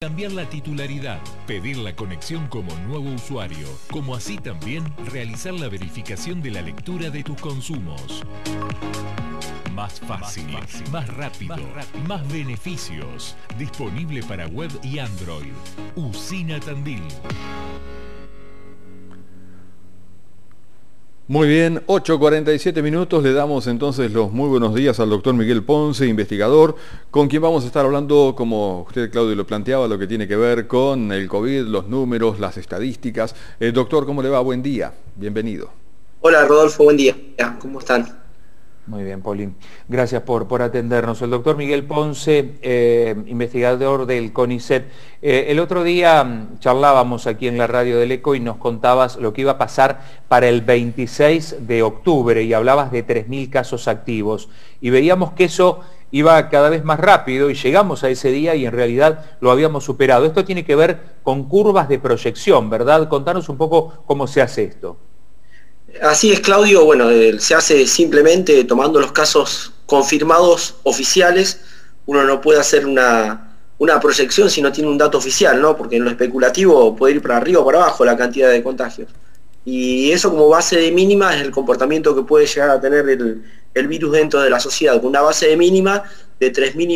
cambiar la titularidad, pedir la conexión como nuevo usuario, como así también realizar la verificación de la lectura de tus consumos. Más fácil, más rápido, más beneficios. Disponible para web y Android. Usina Tandil. Muy bien, 8:47 minutos, le damos entonces los muy buenos días al doctor Miguel Ponce, investigador, con quien vamos a estar hablando, como usted, Claudio, lo planteaba, lo que tiene que ver con el COVID, los números, las estadísticas. Doctor, ¿cómo le va? Buen día, bienvenido. Hola Rodolfo, buen día, ¿cómo están? Muy bien, Paulín. Gracias por atendernos. El doctor Miguel Ponce, investigador del CONICET. El otro día charlábamos aquí en la radio del ECO y nos contabas lo que iba a pasar para el 26 de octubre y hablabas de 3.000 casos activos. Y veíamos que eso iba cada vez más rápido y llegamos a ese día y en realidad lo habíamos superado. Esto tiene que ver con curvas de proyección, ¿verdad? Contanos un poco cómo se hace esto. Así es, Claudio. Bueno, se hace simplemente tomando los casos confirmados oficiales. Uno no puede hacer una proyección si no tiene un dato oficial, ¿no? Porque en lo especulativo puede ir para arriba o para abajo la cantidad de contagios. Y eso como base de mínima es el comportamiento que puede llegar a tener el virus dentro de la sociedad, con una base de mínima de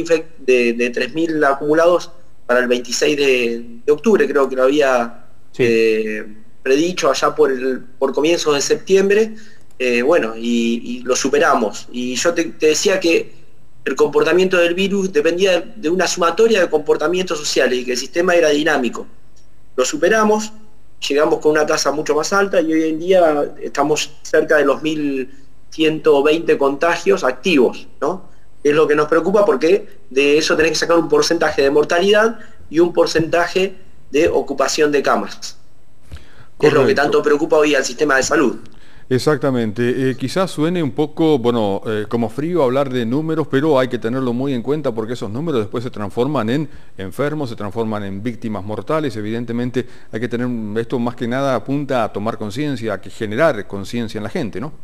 3.000 acumulados para el 26 de octubre, creo que lo había... Sí. Predicho allá por comienzos de septiembre, bueno, y lo superamos. Y yo te decía que el comportamiento del virus dependía de una sumatoria de comportamientos sociales y que el sistema era dinámico. Lo superamos, llegamos con una tasa mucho más alta y hoy en día estamos cerca de los 1.120 contagios activos, ¿no? Es lo que nos preocupa porque de eso tenés que sacar un porcentaje de mortalidad y un porcentaje de ocupación de camas. Es lo que tanto preocupa hoy al sistema de salud. Exactamente. Quizás suene un poco, bueno, como frío hablar de números, pero hay que tenerlo muy en cuenta porque esos números después se transforman en enfermos, se transforman en víctimas mortales. Evidentemente hay que tener, esto más que nada apunta a tomar conciencia, a generar conciencia en la gente, ¿no?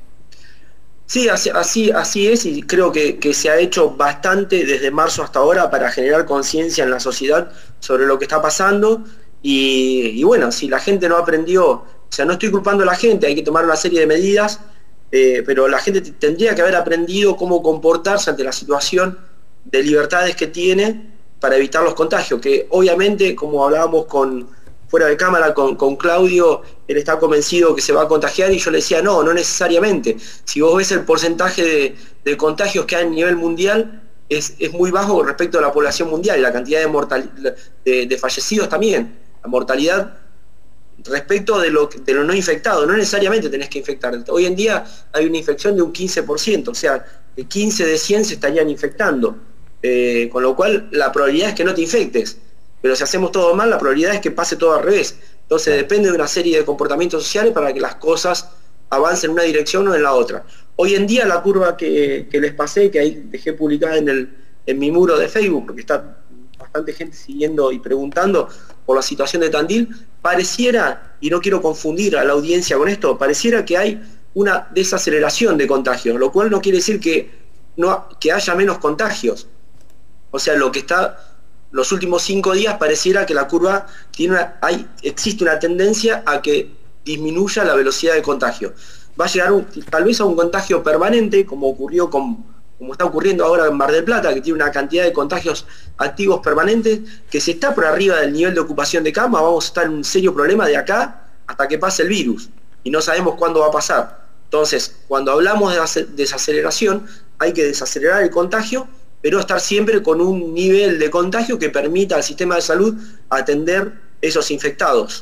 Sí, así es, y creo que se ha hecho bastante desde marzo hasta ahora para generar conciencia en la sociedad sobre lo que está pasando. Y bueno, si la gente no aprendió, o sea, no estoy culpando a la gente, hay que tomar una serie de medidas, pero la gente tendría que haber aprendido cómo comportarse ante la situación de libertades que tiene para evitar los contagios, que obviamente, como hablábamos fuera de cámara con Claudio, él está convencido que se va a contagiar y yo le decía, no necesariamente. Si vos ves el porcentaje de contagios que hay a nivel mundial, es muy bajo respecto a la población mundial y la cantidad de fallecidos también. La mortalidad respecto de lo no infectado, no necesariamente tenés que infectar. Hoy en día hay una infección de un 15%, o sea, de 15 de 100 se estarían infectando, con lo cual la probabilidad es que no te infectes, pero si hacemos todo mal, la probabilidad es que pase todo al revés. Entonces depende de una serie de comportamientos sociales para que las cosas avancen en una dirección o en la otra. Hoy en día la curva que les pasé, que ahí dejé publicada en mi muro de Facebook, porque está bastante gente siguiendo y preguntando por la situación de Tandil, pareciera, y no quiero confundir a la audiencia con esto, pareciera que hay una desaceleración de contagios, lo cual no quiere decir que haya menos contagios. O sea, los últimos 5 días pareciera que la curva existe una tendencia a que disminuya la velocidad de contagio. Va a llegar tal vez a un contagio permanente, como está ocurriendo ahora en Mar del Plata, que tiene una cantidad de contagios activos permanentes, que si está por arriba del nivel de ocupación de cama, vamos a estar en un serio problema de acá hasta que pase el virus, y no sabemos cuándo va a pasar. Entonces, cuando hablamos de desaceleración, hay que desacelerar el contagio, pero estar siempre con un nivel de contagio que permita al sistema de salud atender esos infectados.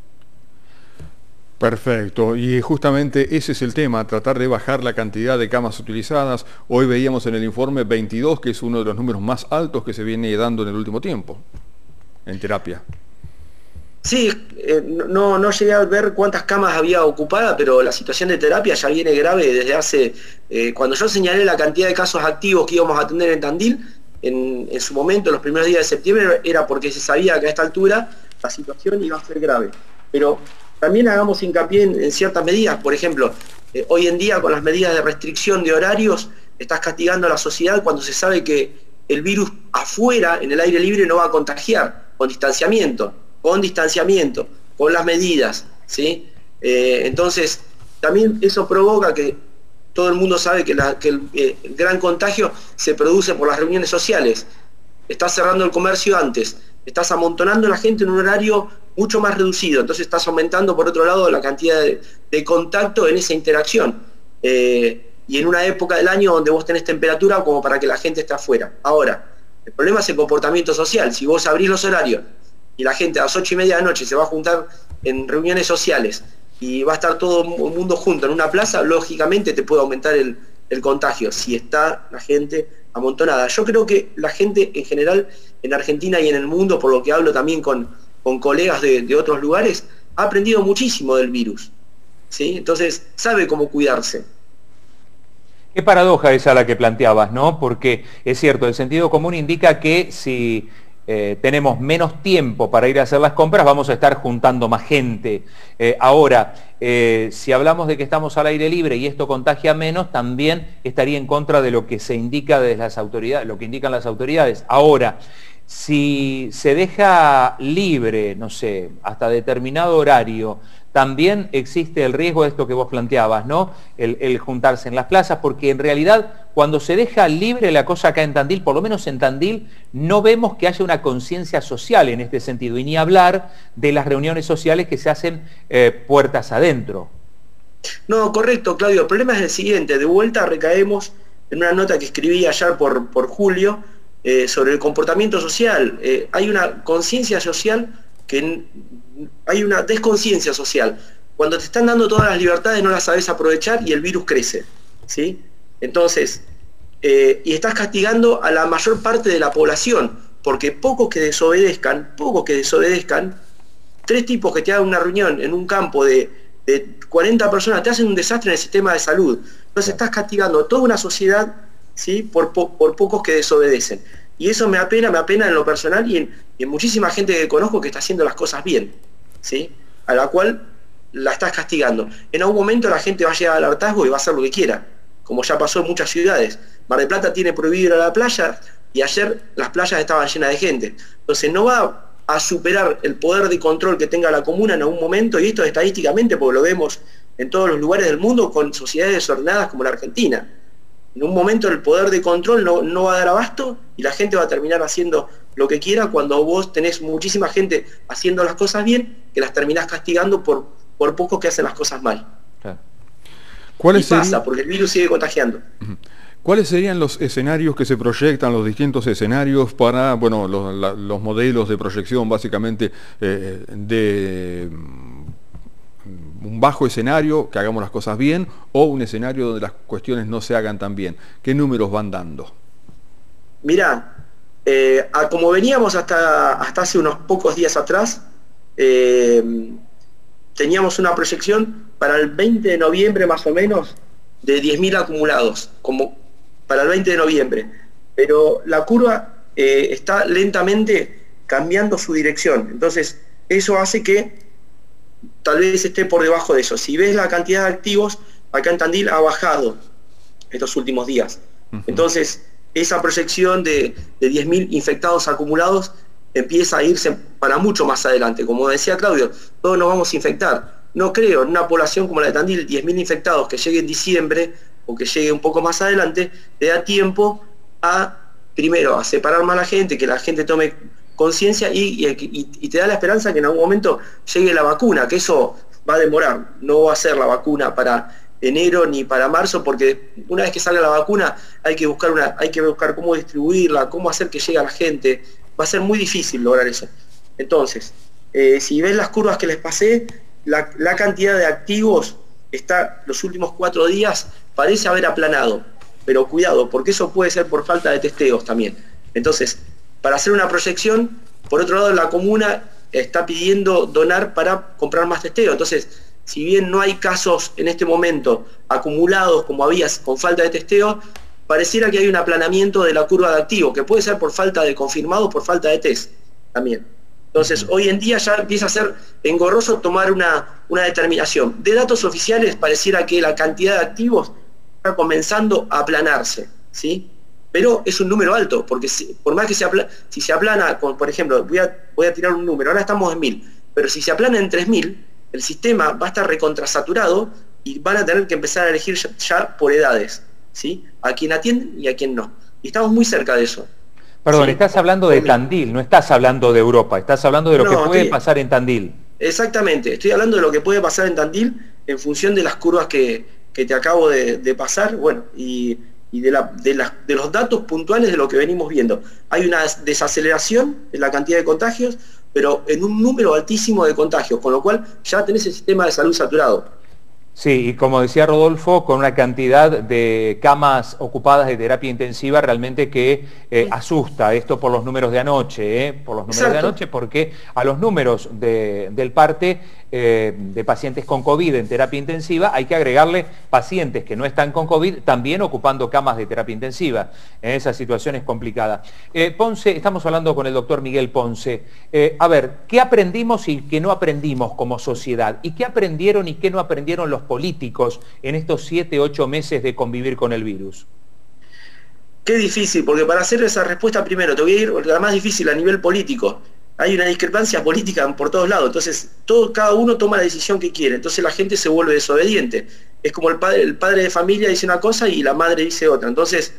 Perfecto, y justamente ese es el tema, tratar de bajar la cantidad de camas utilizadas. Hoy veíamos en el informe 22, que es uno de los números más altos que se viene dando en el último tiempo, en terapia. Sí, no llegué a ver cuántas camas había ocupadas, pero la situación de terapia ya viene grave desde hace... cuando yo señalé la cantidad de casos activos que íbamos a tener en Tandil, en su momento, en los primeros días de septiembre, era porque se sabía que a esta altura la situación iba a ser grave. Pero también hagamos hincapié en ciertas medidas. Por ejemplo, hoy en día con las medidas de restricción de horarios estás castigando a la sociedad cuando se sabe que el virus afuera, en el aire libre, no va a contagiar, con distanciamiento, con las medidas, ¿sí? Entonces, también eso provoca que todo el mundo sabe que el gran contagio se produce por las reuniones sociales. Estás cerrando el comercio antes, estás amontonando a la gente en un horario mucho más reducido, entonces estás aumentando por otro lado la cantidad de contacto en esa interacción. Y en una época del año donde vos tenés temperatura como para que la gente esté afuera. Ahora, el problema es el comportamiento social. Si vos abrís los horarios y la gente a las 8:30 de la noche se va a juntar en reuniones sociales y va a estar todo el mundo junto en una plaza, lógicamente te puede aumentar el contagio, si está la gente amontonada. Yo creo que la gente en general, en Argentina y en el mundo, por lo que hablo también con colegas de otros lugares, ha aprendido muchísimo del virus, ¿sí? Entonces sabe cómo cuidarse. Qué paradoja esa la que planteabas, ¿no? Porque es cierto, el sentido común indica que si tenemos menos tiempo para ir a hacer las compras, vamos a estar juntando más gente. Ahora, si hablamos de que estamos al aire libre y esto contagia menos, también estaría en contra de lo que se indica desde las autoridades, lo que indican las autoridades. Ahora, si se deja libre, no sé, hasta determinado horario, también existe el riesgo de esto que vos planteabas, ¿no? El juntarse en las plazas, porque en realidad cuando se deja libre la cosa acá en Tandil, por lo menos en Tandil, no vemos que haya una conciencia social en este sentido, y ni hablar de las reuniones sociales que se hacen puertas adentro. No, correcto, Claudio. El problema es el siguiente, de vuelta recaemos en una nota que escribí ayer por Julio, sobre el comportamiento social. Hay una conciencia social hay una desconciencia social. Cuando te están dando todas las libertades no las sabes aprovechar y el virus crece, ¿sí? Entonces, y estás castigando a la mayor parte de la población, porque pocos que desobedezcan, 3 tipos que te hagan una reunión en un campo de 40 personas, te hacen un desastre en el sistema de salud. Entonces estás castigando a toda una sociedad, ¿sí? por pocos que desobedecen. Y eso me apena en lo personal y en muchísima gente que conozco que está haciendo las cosas bien, ¿sí? A la cual la estás castigando. En algún momento la gente va a llegar al hartazgo y va a hacer lo que quiera, como ya pasó en muchas ciudades. Mar del Plata tiene prohibido ir a la playa y ayer las playas estaban llenas de gente. Entonces no va a superar el poder de control que tenga la comuna en algún momento, y esto estadísticamente, porque lo vemos en todos los lugares del mundo con sociedades desordenadas como la Argentina. En un momento el poder de control no va a dar abasto y la gente va a terminar haciendo lo que quiera cuando vos tenés muchísima gente haciendo las cosas bien, que las terminás castigando por pocos que hacen las cosas mal. Claro. Y pasa, porque el virus sigue contagiando. ¿Cuáles serían los escenarios que se proyectan, los distintos escenarios para, bueno, los modelos de proyección básicamente de un bajo escenario, que hagamos las cosas bien, o un escenario donde las cuestiones no se hagan tan bien? ¿Qué números van dando? Mirá, como veníamos hasta hace unos pocos días atrás, teníamos una proyección para el 20 de noviembre más o menos de 10.000 acumulados, como para el 20 de noviembre. Pero la curva está lentamente cambiando su dirección. Entonces, eso hace que tal vez esté por debajo de eso. Si ves la cantidad de activos, acá en Tandil ha bajado estos últimos días. Entonces, esa proyección de 10.000 infectados acumulados empieza a irse para mucho más adelante. Como decía Claudio, todos nos vamos a infectar. No creo en una población como la de Tandil, 10.000 infectados que llegue en diciembre o que llegue un poco más adelante, te da tiempo primero a separar más a la gente, que la gente tome conciencia y te da la esperanza que en algún momento llegue la vacuna, que eso va a demorar. No va a ser la vacuna para enero ni para marzo, porque una vez que salga la vacuna hay que buscar cómo distribuirla, cómo hacer que llegue a la gente. Va a ser muy difícil lograr eso. Entonces, si ves las curvas que les pasé, la cantidad de activos está los últimos 4 días, parece haber aplanado, pero cuidado, porque eso puede ser por falta de testeos también. Entonces, para hacer una proyección, por otro lado, la comuna está pidiendo donar para comprar más testeo. Entonces, si bien no hay casos en este momento acumulados como había con falta de testeo, pareciera que hay un aplanamiento de la curva de activo, que puede ser por falta de confirmados, por falta de test también. Entonces, hoy en día ya empieza a ser engorroso tomar una determinación. De datos oficiales, pareciera que la cantidad de activos está comenzando a aplanarse, ¿sí? pero es un número alto, porque por más que si se aplana, por ejemplo, voy a tirar un número, ahora estamos en 1000, pero si se aplana en 3000, el sistema va a estar recontrasaturado y van a tener que empezar a elegir ya por edades, ¿sí? A quién atienden y a quién no. Y estamos muy cerca de eso. Perdón, ¿sí? Estás hablando de Tandil, no estás hablando de Europa, estás hablando de lo que puede pasar en Tandil. Exactamente, estoy hablando de lo que puede pasar en Tandil en función de las curvas que te acabo de pasar, bueno, y de los datos puntuales de lo que venimos viendo. Hay una desaceleración en la cantidad de contagios, pero en un número altísimo de contagios, con lo cual ya tenés el sistema de salud saturado. Sí, y como decía Rodolfo, con una cantidad de camas ocupadas de terapia intensiva realmente que asusta, esto por los números de anoche, por los números Exacto. de anoche, porque a los números del parte de pacientes con COVID en terapia intensiva hay que agregarle pacientes que no están con COVID también ocupando camas de terapia intensiva. Esa situación es complicada. Ponce, estamos hablando con el doctor Miguel Ponce. A ver, ¿qué aprendimos y qué no aprendimos como sociedad? ¿Y qué aprendieron y qué no aprendieron los políticos en estos 7, 8 meses de convivir con el virus? Qué difícil, porque para hacer esa respuesta primero te voy a ir a la más difícil a nivel político. Hay una discrepancia política por todos lados, entonces cada uno toma la decisión que quiere, entonces la gente se vuelve desobediente. Es como el padre de familia dice una cosa y la madre dice otra. Entonces,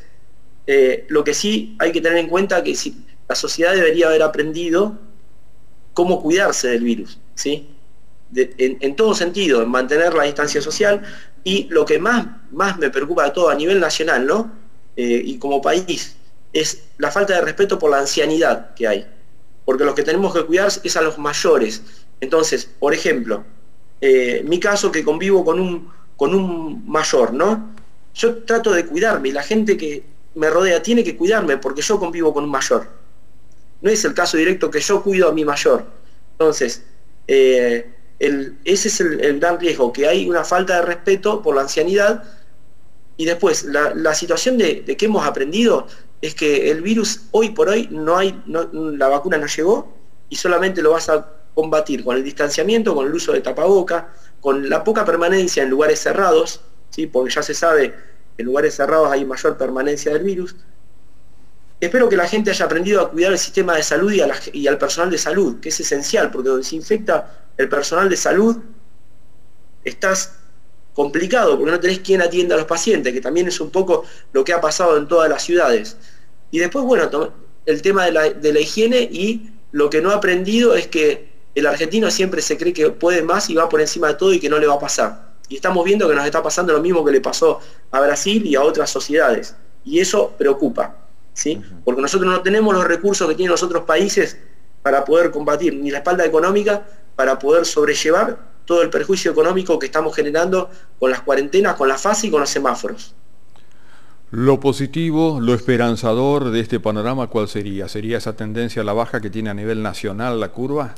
lo que sí hay que tener en cuenta es que la sociedad debería haber aprendido cómo cuidarse del virus, ¿sí? En todo sentido, en mantener la distancia social, y lo que más me preocupa de todo a nivel nacional, ¿no? Y como país, es la falta de respeto por la ancianidad que hay, porque los que tenemos que cuidar es a los mayores. Entonces, por ejemplo, mi caso, que convivo con un mayor, ¿no? Yo trato de cuidarme y la gente que me rodea tiene que cuidarme porque yo convivo con un mayor. No es el caso directo que yo cuido a mi mayor. Entonces, ese es el gran riesgo, que hay una falta de respeto por la ancianidad. Y después, la situación de que hemos aprendido es que el virus hoy por hoy la vacuna no llegó y solamente lo vas a combatir con el distanciamiento, con el uso de tapaboca, con la poca permanencia en lugares cerrados, ¿sí? Porque ya se sabe que en lugares cerrados hay mayor permanencia del virus. Espero que la gente haya aprendido a cuidar el sistema de salud y al personal de salud, que es esencial, porque donde se infecta el personal de salud, estás complicado, porque no tenés quien atienda a los pacientes, que también es un poco lo que ha pasado en todas las ciudades. Y después, bueno, el tema de la higiene, y lo que no he aprendido es que el argentino siempre se cree que puede más y va por encima de todo y que no le va a pasar. Y estamos viendo que nos está pasando lo mismo que le pasó a Brasil y a otras sociedades. Y eso preocupa, ¿sí? Porque nosotros no tenemos los recursos que tienen los otros países para poder combatir, ni la espalda económica para poder sobrellevar todo el perjuicio económico que estamos generando con las cuarentenas, con la fase y con los semáforos. Lo positivo, lo esperanzador de este panorama, ¿cuál sería? ¿Sería esa tendencia a la baja que tiene a nivel nacional la curva?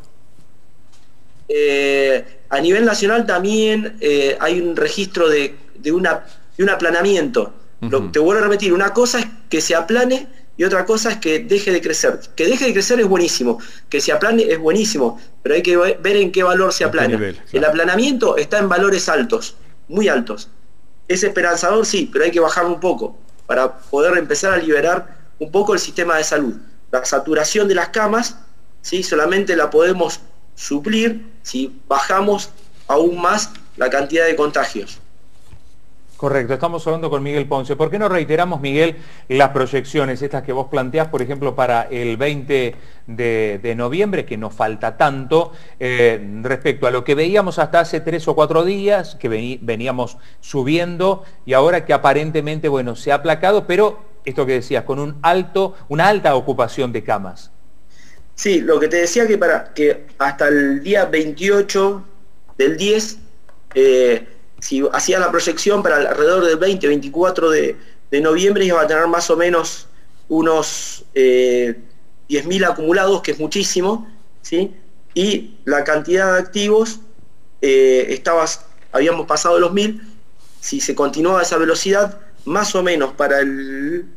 A nivel nacional también hay un registro de un aplanamiento. Te vuelvo a repetir, una cosa es que se aplane y otra cosa es que deje de crecer. Que deje de crecer es buenísimo, que se aplane es buenísimo, pero hay que ver en qué valor se aplana. Nivel, claro. El aplanamiento está en valores altos, muy altos. Es esperanzador, sí, pero hay que bajarlo un poco para poder empezar a liberar un poco el sistema de salud. La saturación de las camas, ¿sí? Solamente la podemos suplir si bajamos aún más la cantidad de contagios. Correcto, estamos hablando con Miguel Ponce. ¿Por qué no reiteramos, Miguel, las proyecciones, estas que vos planteás, por ejemplo, para el 20 de noviembre, que nos falta tanto, respecto a lo que veíamos hasta hace 3 o 4 días, que veníamos subiendo, y ahora que aparentemente, bueno, se ha aplacado, pero esto que decías, con una alta ocupación de camas? Sí, lo que te decía, que hasta el día 28 del 10, si hacía la proyección para alrededor del 20-24 de noviembre, iba a tener más o menos unos 10.000 acumulados, que es muchísimo, ¿sí? Y la cantidad de activos, habíamos pasado los 1.000, si se continuaba esa velocidad, más o menos para el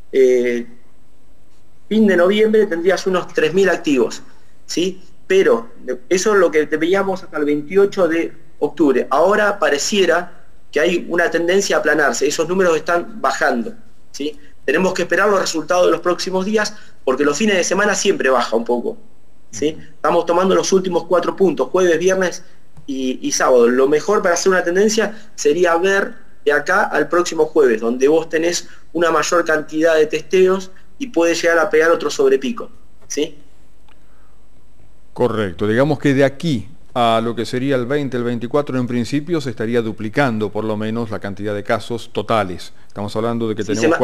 fin de noviembre tendrías unos 3.000 activos, ¿sí? Pero eso es lo que veíamos hasta el 28 de octubre. Ahora pareciera que hay una tendencia a aplanarse, esos números están bajando, ¿sí? tenemos que esperar los resultados de los próximos días, porque los fines de semana siempre baja un poco, ¿sí? Estamos tomando los últimos 4 puntos, jueves, viernes y sábado. Lo mejor para hacer una tendencia sería ver de acá al próximo jueves, donde vos tenés una mayor cantidad de testeos y puede llegar a pegar otro sobrepico, ¿sí? Correcto, digamos que de aquí a lo que sería el 20, el 24, en principio se estaría duplicando por lo menos la cantidad de casos totales. Estamos hablando de que tenemos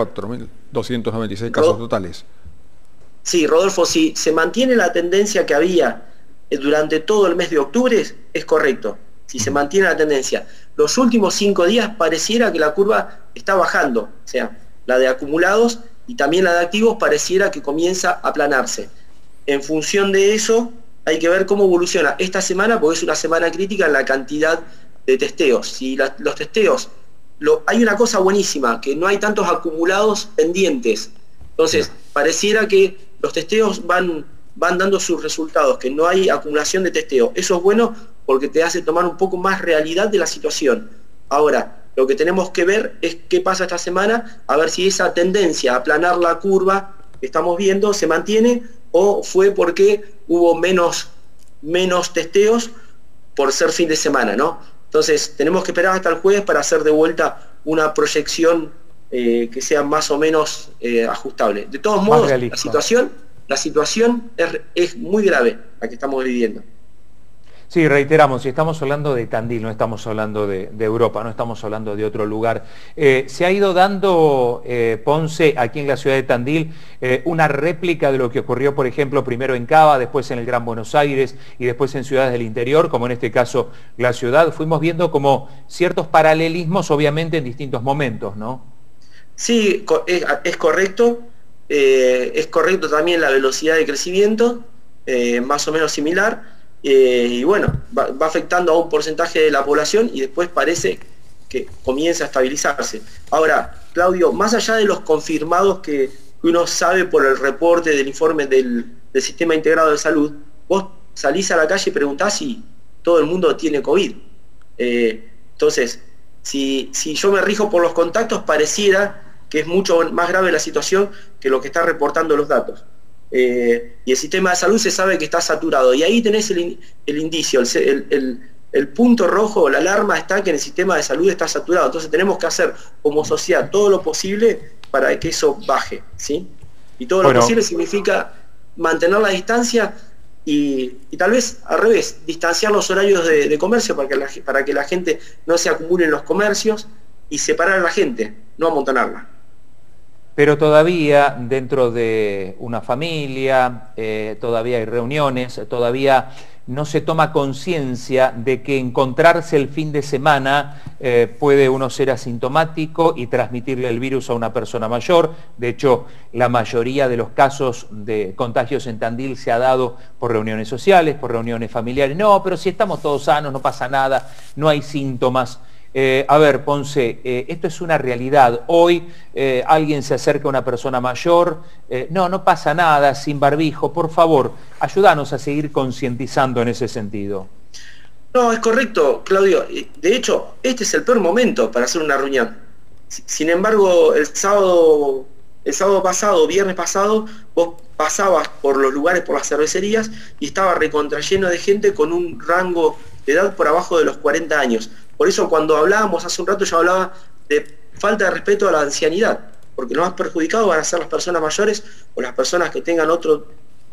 4.296 casos totales. Sí, Rodolfo, si se mantiene la tendencia que había durante todo el mes de octubre, es correcto. Si se mantiene la tendencia. Los últimos 5 días pareciera que la curva está bajando, o sea, la de acumulados y también la de activos pareciera que comienza a aplanarse. En función de eso, hay que ver cómo evoluciona esta semana, porque es una semana crítica en la cantidad de testeos. Si los testeos, hay una cosa buenísima, que no hay tantos acumulados pendientes. Entonces, pareciera que los testeos van dando sus resultados, que no hay acumulación de testeo. Eso es bueno porque te hace tomar un poco más realidad de la situación. Ahora, lo que tenemos que ver es qué pasa esta semana, a ver si esa tendencia a aplanar la curva que estamos viendo se mantiene o fue porque hubo menos testeos por ser fin de semana, ¿no? Entonces tenemos que esperar hasta el jueves para hacer de vuelta una proyección que sea más o menos ajustable. De todos modos, la situación es muy grave la que estamos viviendo. Sí, reiteramos, si estamos hablando de Tandil, no estamos hablando de Europa, no estamos hablando de otro lugar. Se ha ido dando, Ponce, aquí en la ciudad de Tandil, una réplica de lo que ocurrió, por ejemplo, primero en Cava, después en el Gran Buenos Aires y después en ciudades del interior, como en este caso la ciudad. Fuimos viendo como ciertos paralelismos, obviamente, en distintos momentos, ¿no? Sí, es correcto. Es correcto también la velocidad de crecimiento, más o menos similar. Y bueno, va afectando a un porcentaje de la población y después parece que comienza a estabilizarse. Ahora, Claudio, más allá de los confirmados que uno sabe por el reporte del informe del Sistema Integrado de Salud, vos salís a la calle y preguntás si todo el mundo tiene COVID. Entonces, si yo me rijo por los contactos, pareciera que es mucho más grave la situación que lo que están reportando los datos. Y el sistema de salud se sabe que está saturado y ahí tenés el indicio, el punto rojo, la alarma está que en el sistema de salud está saturado. Entonces tenemos que hacer como sociedad todo lo posible para que eso baje, ¿sí? Y todo lo posible significa mantener la distancia y tal vez al revés, distanciar los horarios de comercio para que la gente no se acumule en los comercios y separar a la gente, no amontonarla. Pero todavía dentro de una familia, todavía hay reuniones, todavía no se toma conciencia de que encontrarse el fin de semana puede uno ser asintomático y transmitirle el virus a una persona mayor. De hecho, la mayoría de los casos de contagios en Tandil se ha dado por reuniones sociales, por reuniones familiares. No, pero si estamos todos sanos, no pasa nada, no hay síntomas. A ver, Ponce, esto es una realidad. Hoy alguien se acerca a una persona mayor, no pasa nada, sin barbijo. Por favor, ayúdanos a seguir concientizando en ese sentido. No, es correcto, Claudio. De hecho, este es el peor momento para hacer una reunión. Sin embargo, el sábado pasado, viernes pasado, vos pasabas por los lugares, por las cervecerías, y estaba recontrayeno de gente con un rango de edad por abajo de los 40 años. Por eso cuando hablábamos hace un rato, yo hablaba de falta de respeto a la ancianidad, porque los más perjudicados van a ser las personas mayores o las personas que tengan otro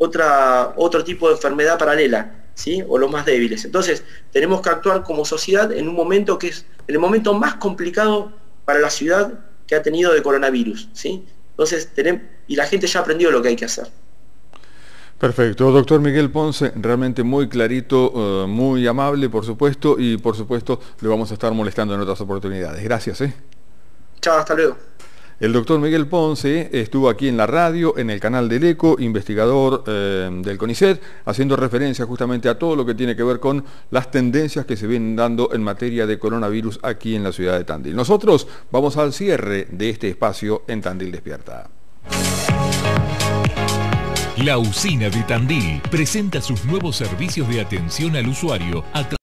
tipo de enfermedad paralela, ¿sí? O los más débiles. Entonces tenemos que actuar como sociedad en un momento que es el momento más complicado para la ciudad que ha tenido de coronavirus, ¿sí? Entonces y la gente ya aprendió lo que hay que hacer. Perfecto, doctor Miguel Ponce, realmente muy clarito, muy amable, por supuesto, y por supuesto le vamos a estar molestando en otras oportunidades. Gracias. Chao, hasta luego. El doctor Miguel Ponce estuvo aquí en la radio, en el canal del ECO, investigador del CONICET, haciendo referencia justamente a todo lo que tiene que ver con las tendencias que se vienen dando en materia de coronavirus aquí en la ciudad de Tandil. Nosotros vamos al cierre de este espacio en Tandil Despierta. La Usina de Tandil presenta sus nuevos servicios de atención al usuario a